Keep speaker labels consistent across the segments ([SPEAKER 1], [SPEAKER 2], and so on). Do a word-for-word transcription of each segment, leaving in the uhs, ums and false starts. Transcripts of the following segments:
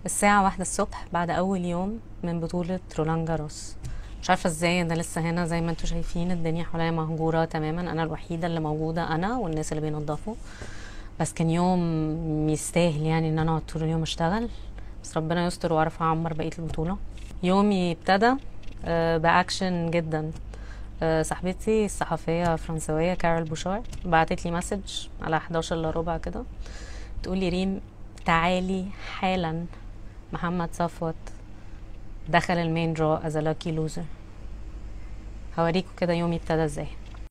[SPEAKER 1] الساعة واحدة الصبح بعد أول يوم من بطولة رولان جاروس. مش عارفة ازاي انا لسه هنا. زي ما انتوا شايفين الدنيا حواليا مهجورة تماما، انا الوحيدة اللي موجودة، انا والناس اللي بينظفوا. بس كان يوم يستاهل يعني ان انا اقعد طول اليوم اشتغل، بس ربنا يستر واعرف اعمر بقية البطولة. يومي ابتدى آه، باكشن جدا. آه، صاحبتي الصحفية فرنسوية كارول بوشار بعتت لي مسج على حداشر الا ربع كده، تقول لي ريم تعالي حالا، محمد صفوت دخل المين درو از لاكي لوزر. هوريكم كده يومي ابتدى ازاي.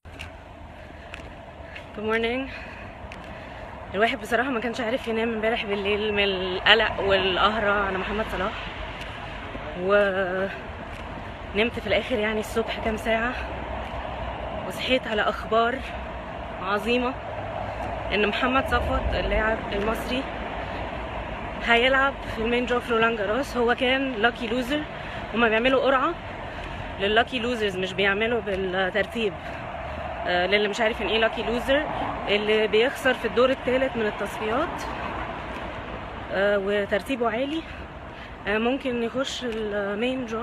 [SPEAKER 1] Good morning. الواحد بصراحة ما كانش عارف ينام امبارح بالليل من القلق والقهرة على محمد صلاح، ونمت في الاخر يعني الصبح كام ساعة، وصحيت على اخبار عظيمة ان محمد صفوت اللاعب المصري هيلعب في المين درو في رولان جاروس. هو كان لاكي لوزر، هما بيعملوا قرعة لللاكي لوزرز، مش بيعملوا بالترتيب. آه للي مش عارف ان ايه لاكي لوزر، اللي بيخسر في الدور الثالث من التصفيات آه وترتيبه عالي آه ممكن يخش المين درو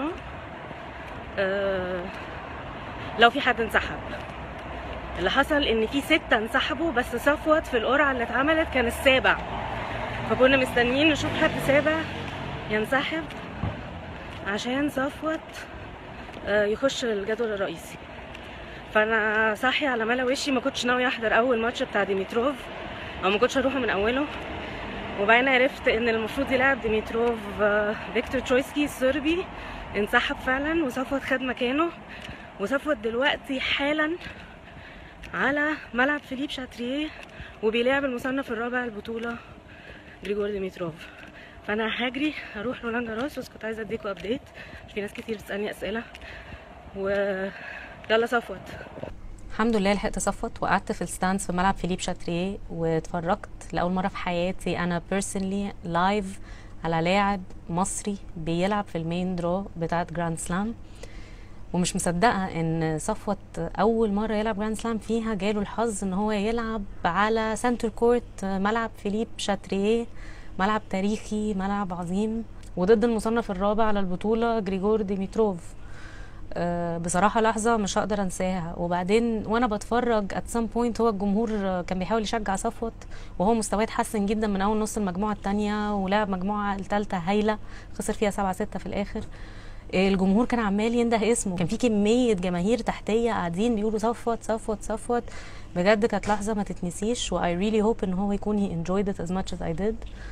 [SPEAKER 1] آه لو في حد انسحب. اللي حصل ان في ستة انسحبوا، بس صفوت في القرعة اللي اتعملت كان السابع، فكنا مستنيين نشوف حد سابع ينسحب عشان صفوت يخش الجدول الرئيسي. فانا صاحيه على ملا وشي، ما كنتش ناويه احضر اول ماتش بتاع ديميتروف، او ما كنتش اروحه من اوله. وبعدين عرفت ان المفروض يلعب ديميتروف فيكتور ترويسكي الصربي، انسحب فعلا وصفوت خد مكانه. وصفوت دلوقتي حالا على ملعب فيليب شاتريه وبيلعب المصنف الرابع البطوله جريجور ديميتروف. فانا هجري اروح رولان جاروس، بس كنت عايزه اديكوا ابديت مش في ناس كتير بتسالني اسئله. و يلا صفوت. الحمد لله لحقت صفوت، وقعدت في الستاندز في ملعب فيليب شاتريه، واتفرجت لاول مره في حياتي انا بيرسونلي لايف على لاعب مصري بيلعب في المين درو بتاعت جراند سلام. ومش مصدقه ان صفوت اول مره يلعب جراند سلام فيها جاله الحظ ان هو يلعب على سنتر كورت ملعب فيليب شاتريه، ملعب تاريخي، ملعب عظيم، وضد المصنف الرابع على البطوله جريجور ديميتروف. أه بصراحه لحظه مش هقدر انساها. وبعدين وانا بتفرج ات سام بوينت هو الجمهور كان بيحاول يشجع صفوت، وهو مستواه اتحسن جدا من اول نص المجموعه الثانيه، ولعب مجموعه الثالثه هايله خسر فيها سبعة ستة في الاخر. الجمهور كان عمال ينده اسمه، كان في كميه جماهير تحتيه قاعدين بيقولوا صفوت صفوت صفوت. بجد كانت لحظه ما تتنسيش، و I really hope ان هو يكون he enjoyed it as much as I did.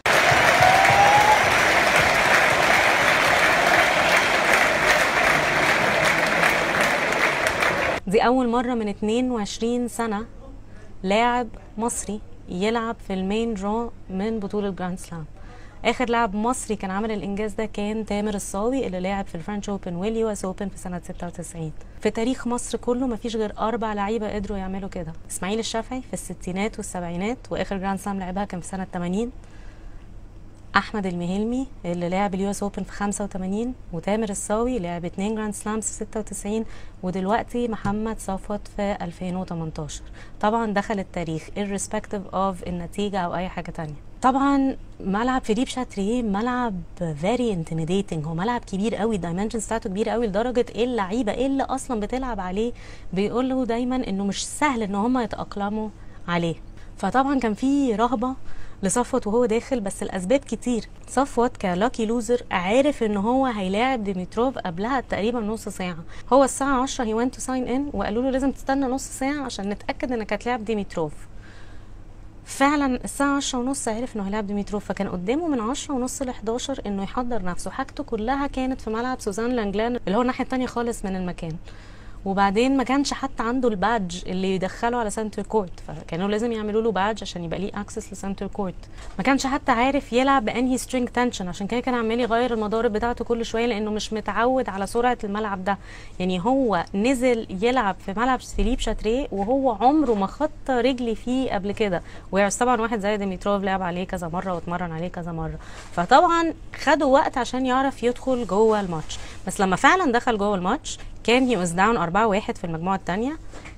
[SPEAKER 1] دي اول مره من اتنين وعشرين سنه لاعب مصري يلعب في المين درو من بطوله جراند سلام. اخر لاعب مصري كان عمل الانجاز ده كان تامر الصاوي، اللي لعب في الفرنش اوبن واليو اس اوبن في سنه ستة وتسعين. في تاريخ مصر كله مفيش غير اربع لعيبه قدروا يعملوا كده: اسماعيل الشافعي في الستينات والسبعينات، واخر جراند سلام لعبها كان في سنه ثمانين، احمد المهلمي اللي لعب اليو اس اوبن في خمسة وثمانين، وتامر الصاوي لعب اتنين جراند سلامز في ستة وتسعين، ودلوقتي محمد صفوت في ألفين وتمنتاشر. طبعا دخل التاريخ irrespective of النتيجه او اي حاجه تانية. طبعا ملعب فيليب شاتريه ملعب very intimidating، هو ملعب كبير قوي، الدايمنشنز بتاعته كبير قوي لدرجه ايه اللعيبه ايه اللي اصلا بتلعب عليه بيقولوا دايما انه مش سهل ان هم يتاقلموا عليه. فطبعا كان في رهبه لصفوت وهو داخل، بس الاسباب كتير. صفوت كلاكي لوزر عارف ان هو هيلاعب ديميتروف قبلها تقريبا نص ساعه. هو الساعه عشرة هي went to sign in، وقالوا له لازم تستنى نص ساعه عشان نتاكد انك هتلاعب ديميتروف. فعلا الساعه عشرة ونص عرف انه هيلاعب ديميتروف، فكان قدامه من عشرة ونص ل حداشر انه يحضر نفسه. حاجته كلها كانت في ملعب سوزان لانجلان اللي هو الناحيه الثانيه خالص من المكان. وبعدين ما كانش حتى عنده البادج اللي يدخله على سنتر كورت، فكانوا لازم يعملوا له بادج عشان يبقى ليه اكسس لسنتر كورت. ما كانش حتى عارف يلعب بانهي سترينج تنشن، عشان كده كان عمال يغير المضارب بتاعته كل شويه لانه مش متعود على سرعه الملعب ده. يعني هو نزل يلعب في ملعب فيليب شاتريه وهو عمره ما خط رجلي فيه قبل كده، ويعرف طبعا واحد زي ديميتروف لعب عليه كذا مره واتمرن عليه كذا مره، فطبعا خدوا وقت عشان يعرف يدخل جوه الماتش. بس لما فعلا دخل جوه الماتش كان هي واز داون أربعة واحد في المجموعه الثانيه،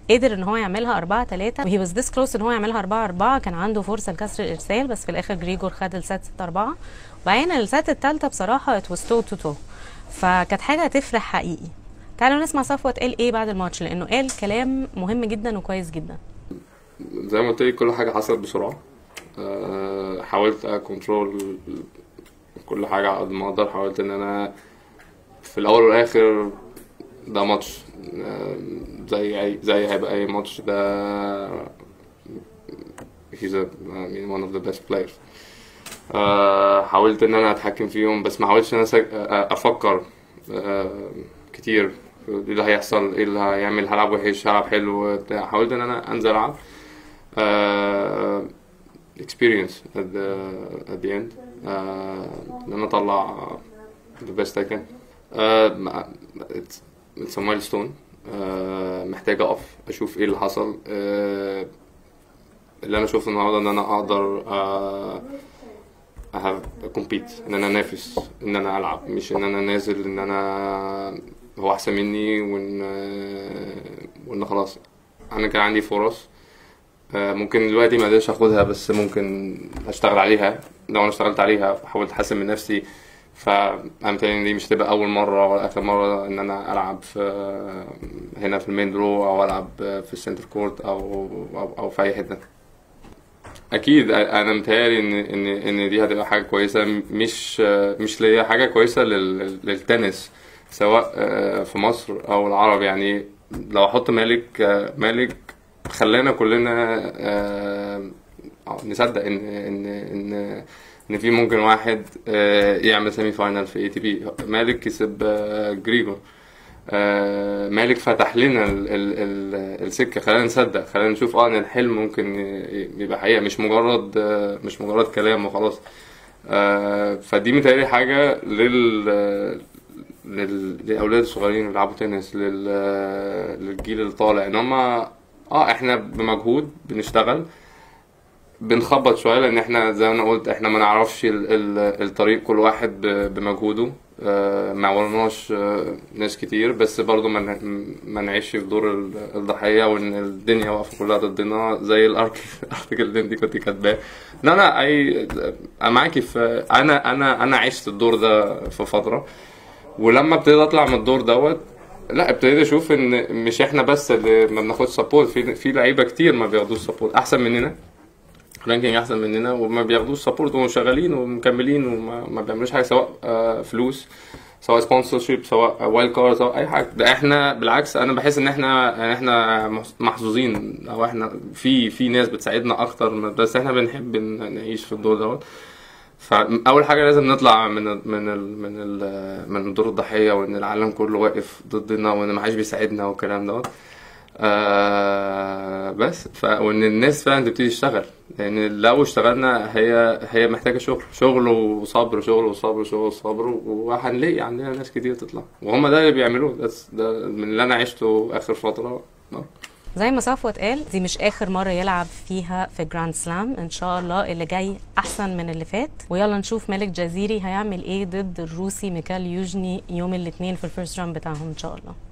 [SPEAKER 1] قدر ان هو يعملها أربعة ثلاثة وهي واز ذس كلوز ان هو يعملها أربعة أربعة. كان عنده فرصه لكسر الارسال بس في الاخر جريجور خد السات ستة أربعة. وبعدين السات الثالثه بصراحه ات واز تو تو تو، فكانت حاجه هتفرح حقيقي. تعالوا نسمع صفوت قال ايه بعد الماتش لانه قال كلام مهم جدا وكويس جدا.
[SPEAKER 2] زي ما قلت لك كل حاجه حصلت بسرعه. أه حاولت اكونترول كل حاجه على قد ما اقدر. حاولت ان انا في الاول والاخر ده ماتش أه زي اي زي هيبقى اي ماتش. ده he's a, I mean, one of the best players. أه حاولت ان انا اتحكم فيهم بس ما حاولتش ان انا افكر أه كتير ايه اللي هيحصل، ايه اللي هيعمل، هلعب وحش هلعب حلو. حاولت ان انا انزل العب uh, experience at the, at the end uh, ان انا اطلع the best I can. uh, it's, it's a milestone. uh, محتاج اقف اشوف ايه اللي حصل. uh, اللي انا شفته النهارده ان انا اقدر uh, compete، ان انا انافس، ان انا العب، مش ان انا نازل ان انا هو احسن مني وان وان خلاص. انا كان عندي فرص ممكن دلوقتي ما قدرتش اخدها بس ممكن اشتغل عليها. لو انا اشتغلت عليها حاولت احسن من نفسي فامتى دي مش تبقى اول مره ولا اخر مره ان انا العب في هنا في المين درو او العب في السنتر كورت او او, أو في اي حته. اكيد انا متهيألي ان ان ان دي هتبقى حاجه كويسه، مش مش ليا، حاجه كويسه للتنس سواء في مصر او العرب. يعني لو احط مالك مالك خلانا كلنا نصدق ان ان ان ان في ممكن واحد يعمل سيمي فاينال في اي تي بي. مالك كسب جريجور. مالك فتح لنا ال ال ال السكه، خلانا نصدق، خلانا نشوف اه ان الحلم ممكن يبقى حقيقه، مش مجرد مش مجرد كلام وخلاص. فدي متهيألي حاجه لل للاولاد الصغيرين اللي بيلعبوا تنس، للجيل اللي طالع، ان هم اه احنا بمجهود بنشتغل بنخبط شويه لان احنا زي ما انا قلت احنا ما نعرفش ال ال الطريق كل واحد بمجهوده. آه ما ورناش آه ناس كتير بس برضو ما ما نعيش في دور الضحيه وان الدنيا واقفه كلها ضدنا زي الارتكل اللي انت كنت كاتباه. لا انا اي انا معاكي في انا انا انا عشت الدور ده في فتره، ولما ابتديت اطلع من الدور دوت لا ابتديت اشوف ان مش احنا بس اللي ما بناخدش سبورت، في في لعيبه كتير ما بياخدوش سبورت احسن مننا، رانكينج احسن مننا وما بياخدوش سبورت وشغالين ومكملين وما بيعملوش حاجه سواء فلوس سواء سبونسرشيب سواء وايلد كارد سواء اي حاجه. ده احنا بالعكس انا بحس ان احنا يعني احنا محظوظين او احنا في في ناس بتساعدنا اكتر بس احنا بنحب نعيش في الدور دوت. فاول حاجه لازم نطلع من ال من ال من ال من دور الضحيه وان العالم كله واقف ضدنا وان ما حدش بيساعدنا والكلام دوت. آه بس ف وان الناس فعلا تبتدي تشتغل لان يعني لو اشتغلنا هي هي محتاجه شغل شغل وصبر شغل وصبر شغل وصبر وهنلاقي عندنا ناس كتير تطلع وهم ده اللي بيعملوه. ده, ده من اللي انا عشته اخر فتره.
[SPEAKER 1] زي ما صفوت قال دي مش اخر مره يلعب فيها في جراند سلام، ان شاء الله اللي جاي احسن من اللي فات. ويلا نشوف مالك جزيري هيعمل ايه ضد الروسي ميكال يوجني يوم الاثنين في الفيرست راوند بتاعهم ان شاء الله.